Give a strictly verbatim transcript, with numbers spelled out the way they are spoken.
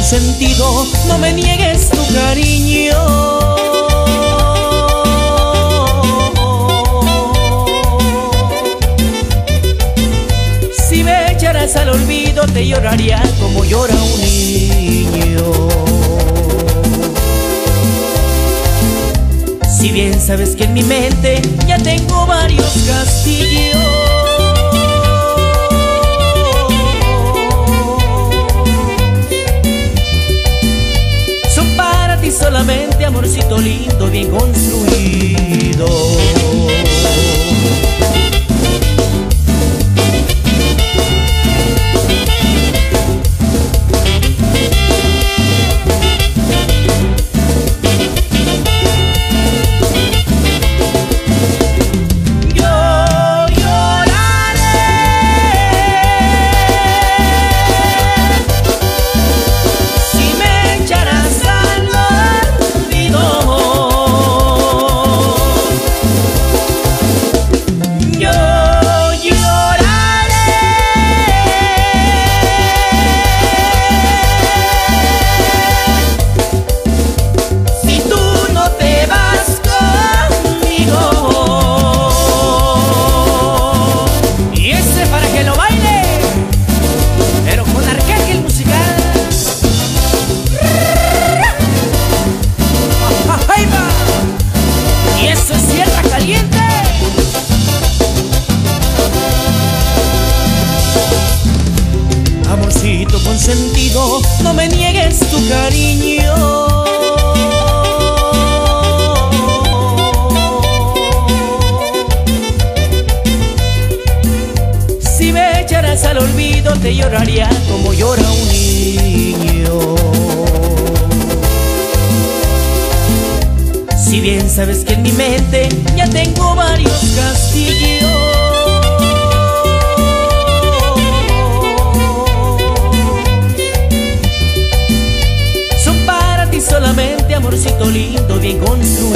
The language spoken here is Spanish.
consentido, no me niegues tu cariño. Si me echaras al olvido, te lloraría como llora un niño. Si bien sabes que en mi mente ya tengo varios castillos, son para ti solamente, amorcito lindo, bien construido. Amorcito consentido, no me niegues tu cariño. Si me echaras al olvido, te lloraría como llora un niño. Si bien sabes que en mi mente ya tengo varios castillos, solamente, amorcito lindo, bien construido.